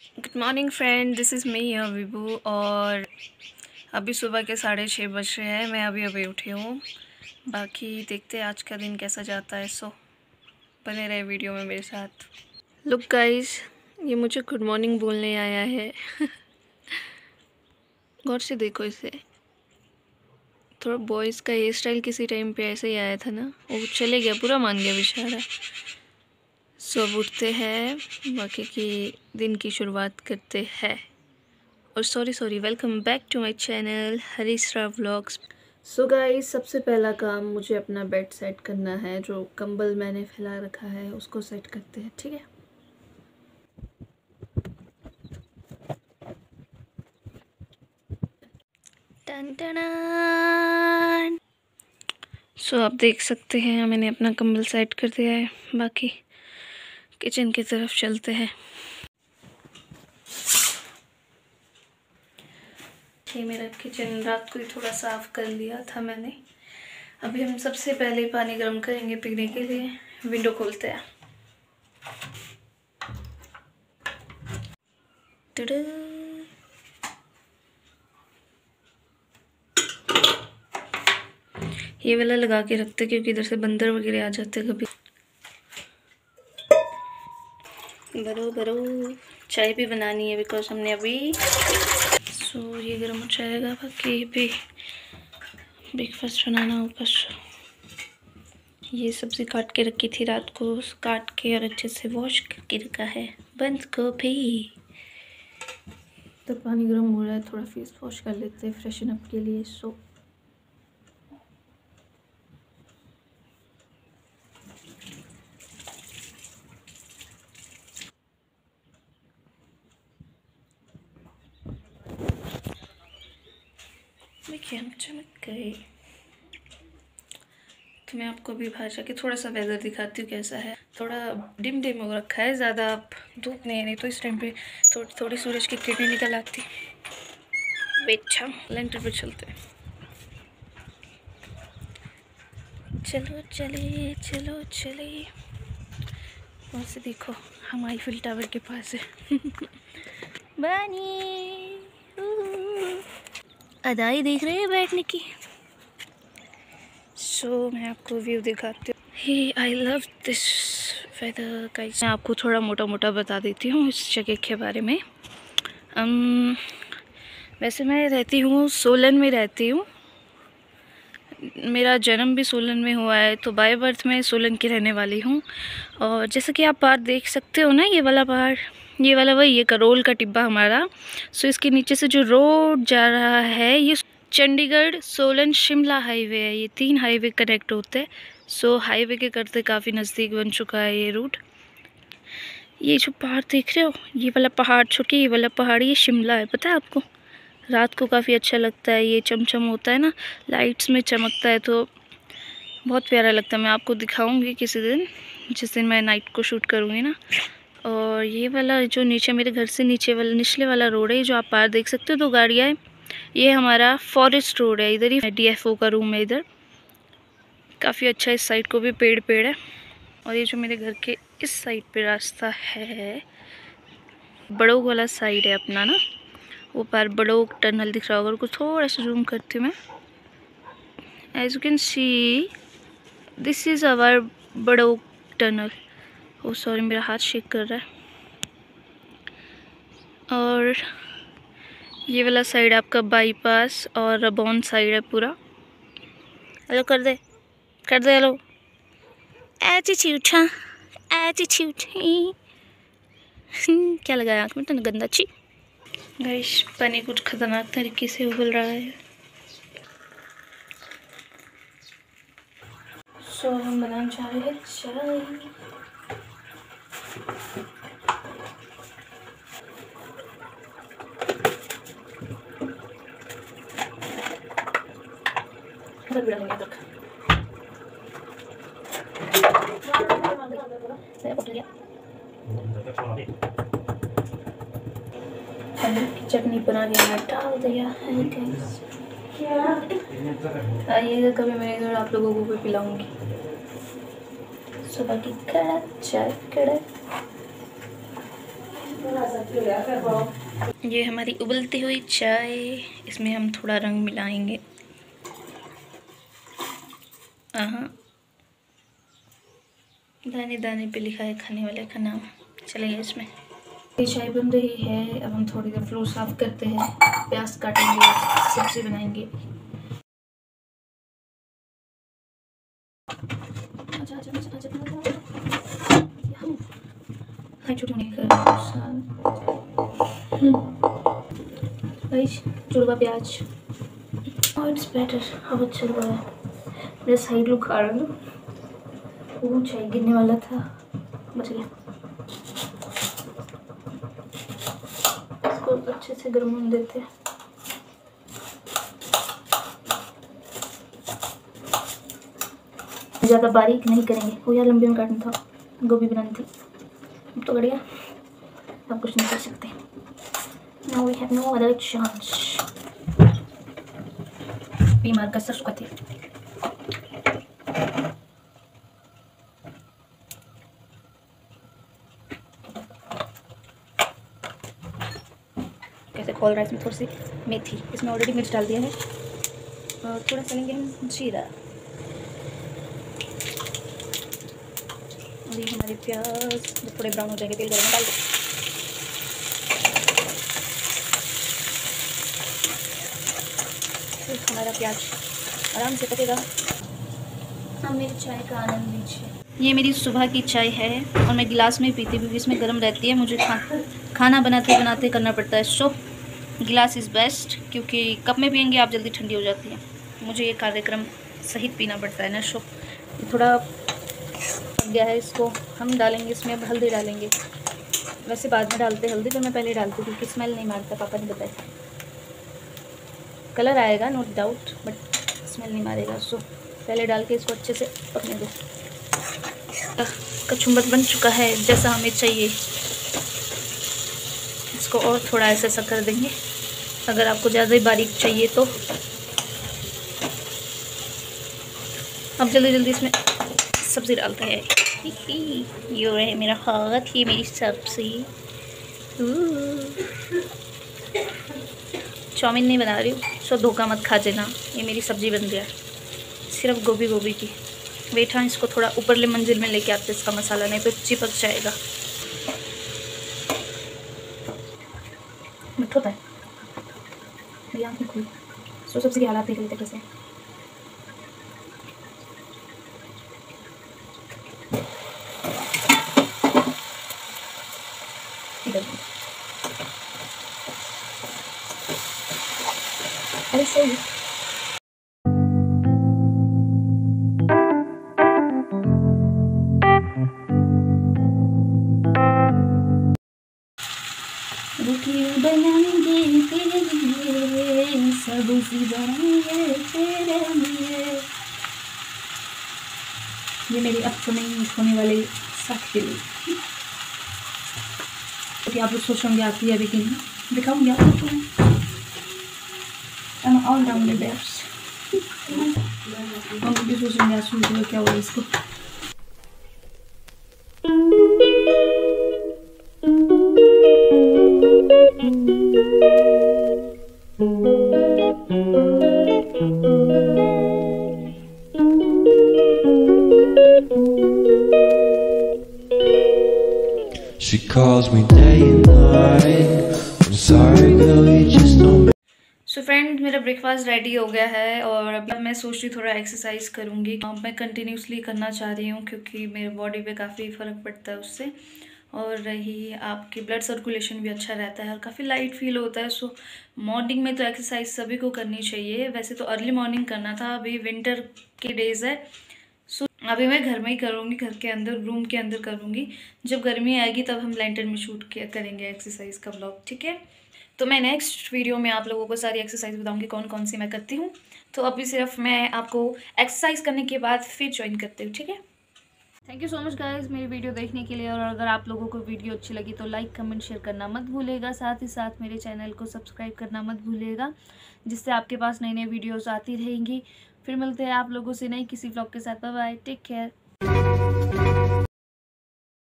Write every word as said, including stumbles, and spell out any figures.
Good morning friend, this is me Vibhu. और अभी सुबह के साढ़े छः बज रहे हैं। मैं अभी अभी उठी हूँ। बाकी देखते हैं आज का दिन कैसा जाता है। सो बने रहे वीडियो में मेरे साथ। लुक गाइस, ये मुझे गुड मॉर्निंग बोलने आया है। गौर से देखो इसे। थोड़ा बॉयज़ का हेयर स्टाइल किसी टाइम पे ऐसे ही आया था ना, वो चले गया, पूरा मान गया बेचारा। सो अब उठते हैं, बाकी की दिन की शुरुआत करते हैं। और sorry sorry welcome back to my channel Harishra vlogs. So guys, सबसे पहला काम मुझे अपना बेड सेट करना है। जो कंबल मैंने फैला रखा है उसको सेट करते हैं, ठीक है। Ton ton. सो आप देख सकते हैं मैंने अपना कंबल सेट कर दिया है। बाकी किचन की तरफ चलते हैं। ये मेरा किचन रात को ही थोड़ा साफ़ कर लिया था मैंने। अभी हम सबसे पहले पानी गर्म करेंगे पीने के लिए। विंडो खोलते हैं। टुडू। ये वाला लगा के रखते क्योंकि इधर से बंदर वगैरह आ जाते कभी। बरो बरो चाय भी बनानी है बिकॉज हमने अभी सो so, ये गर्म हो जाएगा। बाकी ये भी ब्रेकफास्ट बनाना ऊपर। ये सब्ज़ी काट के रखी थी रात को, काट के और अच्छे से वॉश करके रखा है। बंद गोभी। तो पानी गर्म हो रहा है, थोड़ा फेस वॉश कर लेते हैं फ्रेशन अप के लिए। सो देखिए हम चमक गए। तो मैं आपको अभी बाहर जाके थोड़ा सा वेदर दिखाती हूँ कैसा है। थोड़ा डिम डिम हो रखा है, ज़्यादा धूप नहीं है, नहीं तो इस टाइम पे थोड़ी थोड़ी सूरज की किरणें निकल आती। बेच्छा लेंटर पे चलते हैं। चलो चले चलो चले। वहाँ से देखो हम आईफिल टावर के पास है। बानी अदाई देख रहे हैं बैठने की। सो so, मैं आपको व्यू दिखाती हूँ। Hi I love this weather guys. मैं आपको थोड़ा मोटा मोटा बता देती हूँ इस जगह के बारे में। um, वैसे मैं रहती हूँ सोलन में रहती हूँ। मेरा जन्म भी सोलन में हुआ है, तो बाय बर्थ में सोलन की रहने वाली हूँ। और जैसे कि आप पहाड़ देख सकते हो ना, ये वाला पहाड़, ये वाला वही ये करोल का टिब्बा हमारा। सो इसके नीचे से जो रोड जा रहा है ये चंडीगढ़ सोलन शिमला हाईवे है। ये तीन हाईवे कनेक्ट होते हैं। सो हाईवे के करते काफ़ी नज़दीक बन चुका है ये रूट। ये जो पहाड़ देख रहे हो, ये वाला पहाड़ छोड़ के ये वाला पहाड़ ये शिमला है। पता है आपको? रात को काफ़ी अच्छा लगता है, ये चमचम होता है ना, लाइट्स में चमकता है तो बहुत प्यारा लगता है। मैं आपको दिखाऊंगी किसी दिन, जिस दिन मैं नाइट को शूट करूँगी ना। और ये वाला जो नीचे मेरे घर से नीचे वाला निचले वाला रोड है, जो आप पार देख सकते हो दो गाड़ियाँ हैं, ये हमारा फॉरेस्ट रोड है। इधर ही डी एफ ओ का रूम है। इधर काफ़ी अच्छा, इस साइड को भी पेड़ पेड़ है। और ये जो मेरे घर के इस साइड पे रास्ता है, बड़ोग वाला साइड है अपना ना, वो पार बड़ोग टनल दिख रहा होगा। और कुछ थोड़ा सा जूम करती हूँ मैं। As you can see this is our Barog tunnel. Oh sorry, मेरा हाथ शेक कर रहा है। और ये वाला साइड आपका बाईपास और रबौन साइड है पूरा। हेलो कर दे कर दे हेलो। ऐची छूटा ऐची छूटी। क्या लगाया आँख में? तो गंदा छी। गाइस, पानी कुछ खतरनाक तरीके से उबल रहा है। सो so, हम बनाने जा रहे हैं चाय। की चटनी बना के मैं डाल दिया है गाइस। आइएगा कभी मैं इधर, आप लोगों को भी पिलाऊंगी। सुबह की कड़क चाय कड़क। ये हमारी उबलती हुई चाय, इसमें हम थोड़ा रंग मिलाएंगे। हाँ, दाने दाने पे लिखा है खाने वाले का नाम। चलिए इसमें ये चाय बन रही है। अब हम थोड़ी देर फ्लोर साफ करते हैं, प्याज काटेंगे, सब्जी बनाएंगे। अच्छा अच्छा अच्छा अच्छा चुड़वा प्याज और इट्स बेटर। अब अच्छा लग रहा है। मेरा साइड लुक आ रहा है। वो चाय गिरने वाला था, बच गया। इसको अच्छे से गर्म होने देते हैं। ज़्यादा बारीक नहीं करेंगे। वो यार लंबे में काटना था, गोभी बनानी थी। अब तो बढ़िया, अब कुछ नहीं कर सकते। Now we have no other chance. बीमार का सच कथे। कैसे खोल रहा है। इसमें थोड़ी सी मेथी, इसमें ऑलरेडी मिर्च डाल दिया है और थोड़ा सा लेंगे हम जीरा। और ये हमारे प्याज जब थोड़े ब्राउन हो जाएंगे तेल गरम में डाल दें। हमारा प्याज आराम से पकेगा। हम मेरी चाय का आनंद लीजिए। ये मेरी सुबह की चाय है और मैं गिलास में पीती क्योंकि इसमें गर्म रहती है। मुझे खा खाना बनाते बनाते करना पड़ता है। सो गिलास इज़ बेस्ट, क्योंकि कप में पियेंगे आप जल्दी ठंडी हो जाती है। मुझे ये कार्यक्रम सहित पीना पड़ता है ना। सो थोड़ा पक गया है, इसको हम डालेंगे। इसमें अब हल्दी डालेंगे। वैसे बाद में डालते हल्दी, पर मैं पहले डालती क्योंकि स्मेल नहीं मारता, पापा ने बताया। कलर आएगा नो डाउट, बट स्मेल नहीं मारेगा। सो पहले डाल के इसको अच्छे से पकने दो। कचुम्बर बन चुका है जैसा हमें चाहिए। इसको और थोड़ा ऐसे ऐसा कर देंगे, अगर आपको ज़्यादा ही बारीक चाहिए तो। अब जल्दी जल्दी इसमें सब्ज़ी डालते हैं। ये रहे मेरा हाथ, ये मेरी सब्ज़ी। चाउमीन नहीं बना रही हूँ, सो धोखा मत खा देना। ये मेरी सब्ज़ी बन गया, सिर्फ गोभी गोभी की। बेटा इसको थोड़ा ऊपरले मंजिल में लेके आते इसका मसाला, नहीं तो चिपक जाएगा। मिठा होता है मेरी आँखें खुली। सो सब्ज़ी की हालात देख कैसे। अरे सही रोटी बनाएंगे तेरे लिए, सब्ज़ी बनाएंगे तेरे लिए। ये मेरी अपकमिंग होने वाली साथ के लिए। तो आप लोग सोच होंगे आती है अभी कि नहीं, दिखाऊंगी आपको। I'm all down the bears. हम भी सोच रहे हैं आज क्या हुआ इसको। She calls me day and night. I'm sorry girl, you just don't. So so friend, मेरा ब्रेकफास्ट रेडी हो गया है और अब मैं सोच रही थोड़ा एक्सरसाइज करूँगी। मैं कंटिन्यूसली करना चाह रही हूँ क्योंकि मेरे बॉडी पे काफ़ी फ़र्क पड़ता है उससे, और रही आपकी ब्लड सर्कुलेशन भी अच्छा रहता है और काफ़ी लाइट फील होता है। सो मॉर्निंग में तो एक्सरसाइज सभी को करनी चाहिए। वैसे तो अर्ली मॉर्निंग करना था, अभी विंटर के डेज़ है। सो अभी मैं घर में ही करूँगी, घर के अंदर रूम के अंदर करूँगी। जब गर्मी आएगी तब हम लैंटर्न में शूट किया करेंगे एक्सरसाइज का ब्लॉग, ठीक है। तो मैं नेक्स्ट वीडियो में आप लोगों को सारी एक्सरसाइज बताऊंगी कौन कौन सी मैं करती हूँ। तो अभी सिर्फ मैं आपको एक्सरसाइज करने के बाद फिर ज्वाइन करती हूँ, ठीक है। Thank you so much guys मेरी वीडियो देखने के लिए। और अगर आप लोगों को वीडियो अच्छी लगी तो लाइक कमेंट शेयर करना मत भूलिएगा। साथ ही साथ मेरे चैनल को सब्सक्राइब करना मत भूलिएगा, जिससे आपके पास नई नई वीडियोज़ आती रहेंगी। फिर मिलते हैं आप लोगों से नई किसी व्लॉग के साथ। Bye bye, take care.